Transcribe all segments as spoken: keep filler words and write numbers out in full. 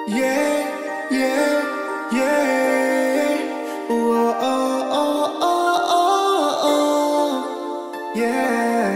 Yeah, yeah, yeah. Oh, oh, oh, oh, oh, oh. Yeah.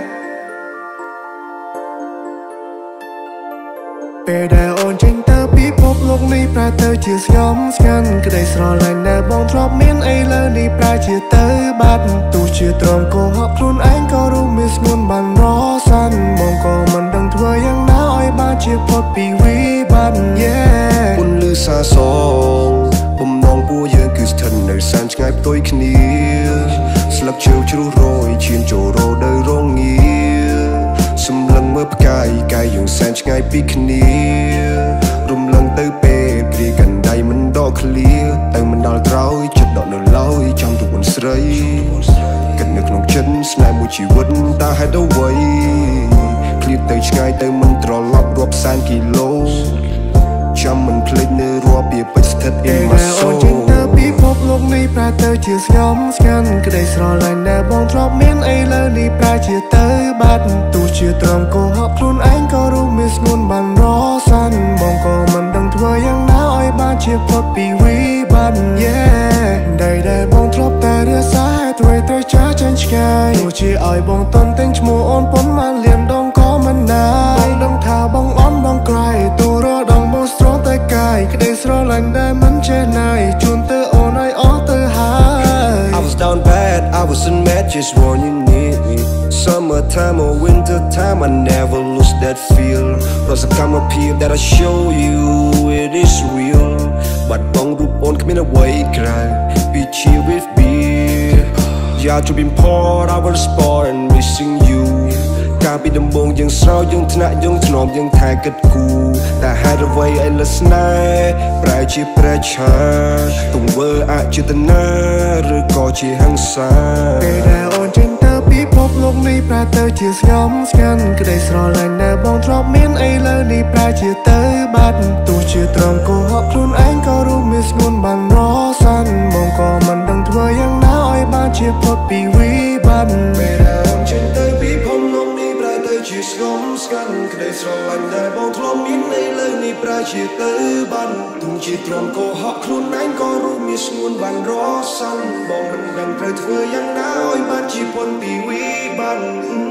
ពេលដែលអូនចេញទៅពីភពលោកនេះប្រែទៅជាស្ងំស្ងាត់ក្តីស្រឡាញ់ដែលបងធ្លាប់មានឥឡូវនេះប្រែជាទៅបាត់ទោះជាទ្រាំកុហកខ្លួនឯងក៏រួមមានស្ងួនបានរសាន់បងក៏មិនដឹងធ្វើយ៉ាងណាឲ្យបានជាផុតពីវិបត្តិ Yeah ពន្លឺសាសងបំណងពួកយើងគឺស្ថិតនៅសែនឆ្ងាយផ្ទុយគ្នាស្លឹកឈើជ្រុះរយឈានចូលរដូវរងាសម្លឹងមើលផ្កាយកាយយើងសែនឆ្ងាយពីគ្នារំលឹងទៅពេលព្រាកណ្ដៃមិនដកឃ្លាទៅមិនដល់ត្រោយចិត្តដកនៅឡើយចាំទុកមិនស្រីគិតនៅក្នុងចិត្តស្នេហ៍មួយជីវិតតើហេតុអ្វីឃ្លាតទៅឆ្ងាយទៅមិនត្រឡប់រាប់សែនគីឡូចាំមិនភ្លេចនៅរាប់វាពេចស្ថិត in my soul ចេញទៅពីភពលោកនេះប្រែទៅជាស្ងំស្ងាត់ក្តីស្រឡាញ់ដែលបងធ្លាប់មានឥឡូវនេះប្រែជាទៅបាត់ទោះជាទ្រាំកុហកខ្លួនឯងក៏រួមមានស្ងួនបានរសាន់បងក៏មិនដឹងធ្វើយ៉ាងណាឲ្យបានជាផុតពីវិបត្តិ Yeah ដែលដែលបងធ្លាប់តែរសាអ្វីត្រូវចាស់ចាញ់ឆ្ងាយទោះជាឲ្យបងតន់តែងឈ្មោះអូនប៉ុន្មានលៀមដងក៏មិនណាបងដឹងថាបងអន់បងក្រៃទូរដងបងស្រស់តែកាយក្តីស្រឡាញ់ដែលមិនចេះណាយជូនទៅអូនឲ្យអស់ទៅហើយ I was down bad I wasn't mad just when you need me summertime or winter time I never lose that feel រសកម្មភាព that I show you it is real បាត់បង់រូបអូនគ្មានអ្វីក្រៅពីជីវិត Yeah to be part I will sport and missing you កាលពីដំបូងយើងស្រោចយើងថ្នាក់យើងធ្នមយើងថែគិតគូតែហេតុអ្វីឲ្យលស្នេហ៍ប្រែជាប្រេឆាទង្វើអចេតនាឬក៏ជាហិង្សាពេលដែលអូនចេញទៅពីភពលោកនេះប្រែទៅជាស្ងំស្ងាត់ក្តីស្រឡាញ់ដែលបងធ្លាប់មានឥឡូវនេះប្រែជាទៅបាត់ទោះជាទ្រាំកុហកខ្លួនឯងក៏រួមមានស្ងួនបានរសាន់បងក៏មិនដឹងធ្វើយ៉ាងណាឲ្យបានជាផុតពីវិបត្តិពេលដែលអូនចេញទៅពីភពលោកនេះប្រែទៅជាស្ងំស្ងាត់ក្តីស្រឡាញ់ដែលបងធ្លាប់មានឥឡូវនេះប្រែជាទៅបាត់ទោះជាទ្រាំកុហកខ្លួនឯងក៏រួមមានស្ងួនបានរសាន់បងមិនដឹងត្រូវធ្វើយ៉ាងណាឲ្យបានជាផុតពីវិបត្តិ